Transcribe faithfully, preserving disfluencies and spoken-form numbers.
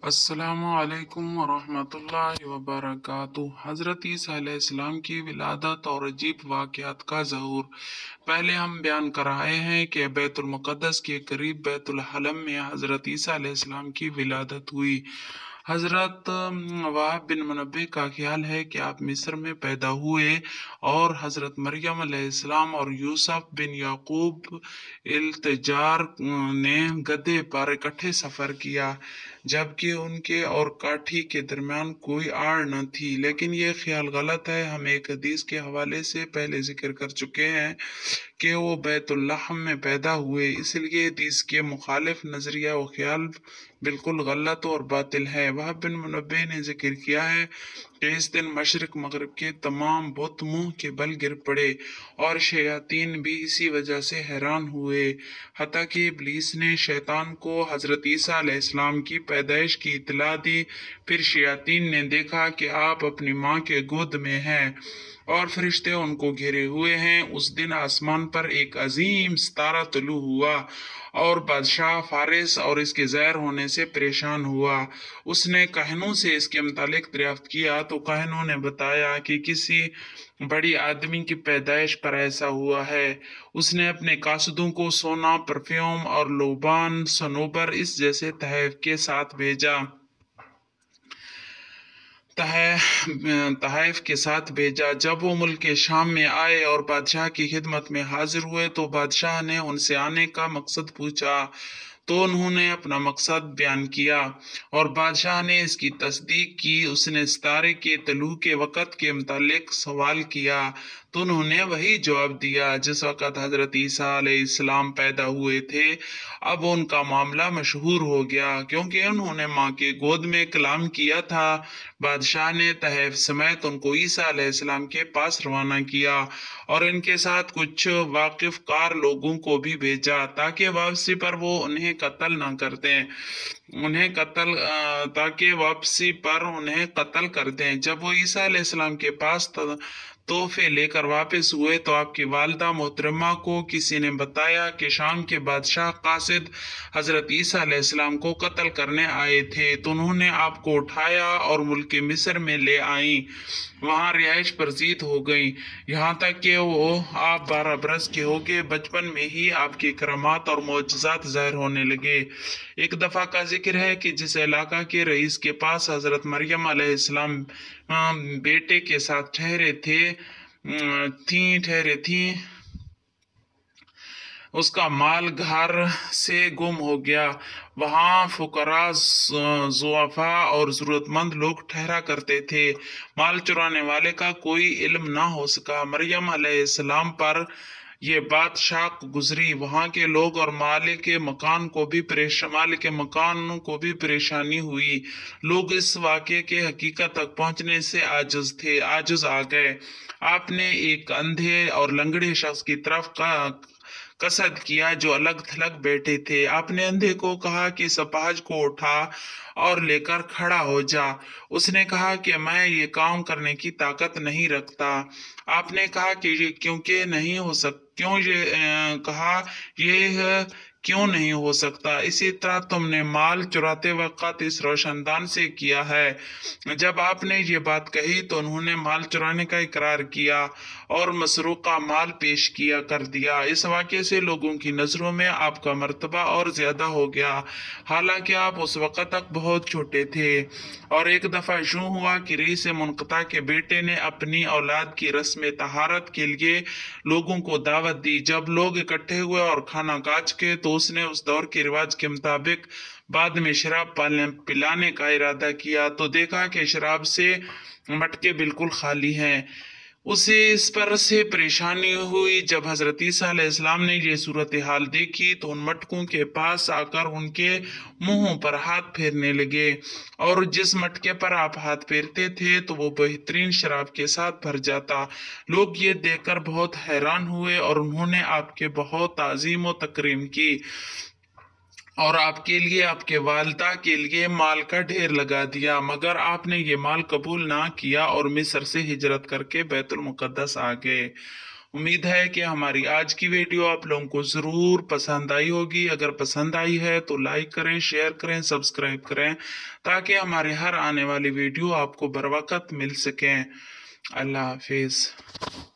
السلام علیکم ورحمۃ اللہ وبرکاتہ۔ حضرت عیسیٰ علیہ السلام کی ولادت اور عجیب واقعات کا ظہور۔ پہلے ہم بیان کر رہے ہیں کہ بیت المقدس کے قریب بیت الحلم میں حضرت عیسیٰ علیہ السلام کی ولادت ہوئی۔ حضرت وہب بن منبع کا خیال ہے کہ آپ مصر میں پیدا ہوئے اور حضرت مریم علیہ السلام اور یوسف بن یعقوب التجار نے گدھے پر اکٹھے سفر کیا، جبکہ ان کے اور کاٹھی کے درمیان کوئی آڑ نہ تھی۔ لیکن یہ خیال غلط ہے۔ ہم ایک حدیث کے حوالے سے پہلے ذکر کر چکے ہیں کہ وہ بیت اللحم میں پیدا ہوئے، اس لیے حدیث کے مخالف نظریہ و خیال بالکل غلط اور باطل ہے۔ وہب بن منبع نے ذکر کیا ہے کہ اس دن مشرق مغرب کے تمام بت منہ کے بل گر پڑے اور شیاطین بھی اسی وجہ سے حیران ہوئے، حتیٰ کہ ابلیس نے شیطان کو حضرت عیسیٰ علیہ السلام کی پیدائش کی اطلاع دی۔ پھر شیاطین نے دیکھا کہ آپ اپنی ماں کے گود میں ہیں اور فرشتے ان کو گھیرے ہوئے ہیں۔ اس دن آسمان پر ایک عظیم ستارہ طلوع ہوا اور بادشاہ فارس اور اس کے ظاہر ہونے سے پریشان ہوا۔ اس نے کاہنوں سے اس کے متعلق دریافت کیا تو کاہنوں نے بتایا کہ کسی بڑی آدمی کی پیدائش پر ایسا ہوا ہے۔ اس نے اپنے قاصدوں کو سونا، پرفیوم اور لوبان، صنوبر اس جیسے تحائف کے ساتھ بھیجا تحائف کے ساتھ بھیجا جب وہ ملک شام میں آئے اور بادشاہ کی خدمت میں حاضر ہوئے تو بادشاہ نے ان سے آنے کا مقصد پوچھا، تو انہوں نے اپنا مقصد بیان کیا اور بادشاہ نے اس کی تصدیق کی۔ اس نے ستارے کے طلوع کے وقت کے متعلق سوال کیا تو انہوں نے وہی جواب دیا جس وقت حضرت عیسیٰ علیہ السلام پیدا ہوئے تھے۔ اب ان کا معاملہ مشہور ہو گیا کیونکہ انہوں نے ماں کے گود میں کلام کیا تھا۔ بادشاہ نے تحائف سمیت ان کو عیسیٰ علیہ السلام کے پاس روانہ کیا اور ان کے ساتھ کچھ واقف کار لوگوں کو بھی بھیجا تاکہ واپسی پر وہ انہیں قتل نہ کر دیں انہیں قتل تاکہ واپسی پر انہیں قتل کر دیں۔ جب وہ عیسیٰ علیہ السلام کے پاس تحفے لے کر واپس ہوئے تو آپ کی والدہ محترمہ کو کسی نے بتایا کہ شام کے بادشاہ قاصد حضرت عیسیٰ علیہ السلام کو قتل کرنے آئے تھے، تو انہوں نے آپ کو اٹھایا اور ملک مصر میں لے آئیں۔ وہاں رہائش پذیر ہو گئیں یہاں تک کہ وہ آپ بارہ برس کے ہو گئے۔ بچپن میں ہی آپ کی کرامات اور معجزات ظاہر ہونے لگے۔ ایک دفعہ کا ذکر ہے کہ جس علاقہ کے رئیس کے پاس حضرت مریم علیہ السلام بیٹے کے ساتھ ٹھہرے تھے تھیں ٹھہرے تھیں اس کا مال گھر سے گم ہو گیا۔ وہاں فقراء، ضعفاء اور ضرورت مند لوگ ٹھہرا کرتے تھے۔ مال چرانے والے کا کوئی علم نہ ہو سکا۔ مریم علیہ السلام پر یہ بات شاق گزری۔ وہاں کے لوگ اور مالک مکان کو بھی مالک مکان کو بھی پریشانی ہوئی۔ لوگ اس واقعے کے حقیقت تک پہنچنے سے عاجز تھے عاجز آ گئے۔ آپ نے ایک اندھے اور لنگڑے شخص کی طرف قصد کیا جو الگ تھلگ بیٹھے تھے۔ آپ نے اندھے کو کہا کہ اس اپاہج کو اٹھا اور لے کر کھڑا ہو جا۔ اس نے کہا کہ میں یہ کام کرنے کی طاقت نہیں رکھتا۔ آپ نے کہا کہ یہ کیونکہ نہیں ہو سک کیوں یہ کہا یہ کیوں نہیں ہو سکتا؟ اسی طرح تم نے مال چراتے وقت اس روشن دان سے کیا ہے۔ جب آپ نے یہ بات کہی تو انہوں نے مال چرانے کا اقرار کیا اور مسروقہ مال پیش کیا کر دیا۔ اس واقعے سے لوگوں کی نظروں میں آپ کا مرتبہ اور زیادہ ہو گیا، حالانکہ آپ اس وقت تک بہت چھوٹے تھے۔ اور ایک دفعہ یوں ہوا کہ رئیس منقطع کے بیٹے نے اپنی اولاد کی رسم طہارت کے لیے لوگوں کو دعوت دی۔ جب لوگ اکٹھے ہوئے اور کھانا کھا چکے تو اس نے اس دور کے رواج کے مطابق بعد میں شراب پلانے کا ارادہ کیا تو دیکھا کہ شراب سے مٹکے بالکل خالی ہیں۔ اسے اس پر سے پریشانی ہوئی۔ جب حضرت عیسیٰ علیہ السلام نے یہ صورتحال دیکھی تو ان مٹکوں کے پاس آ کر ان کے منہوں پر ہاتھ پھیرنے لگے، اور جس مٹکے پر آپ ہاتھ پھیرتے تھے تو وہ بہترین شراب کے ساتھ بھر جاتا۔ لوگ یہ دیکھ کر بہت حیران ہوئے اور انہوں نے آپ کے بہت تعظیم و تکریم کی اور آپ کے لیے آپ کے والدہ کے لیے مال کا ڈھیر لگا دیا، مگر آپ نے یہ مال قبول نہ کیا اور مصر سے ہجرت کر کے بیت المقدس آ گئے۔ امید ہے کہ ہماری آج کی ویڈیو آپ لوگوں کو ضرور پسند آئی ہوگی. اگر پسند آئی ہے تو لائک کریں، شیئر کریں، سبسکرائب کریں تاکہ ہمارے ہر آنے والی ویڈیو آپ کو بر وقت مل سکیں. اللہ حافظ.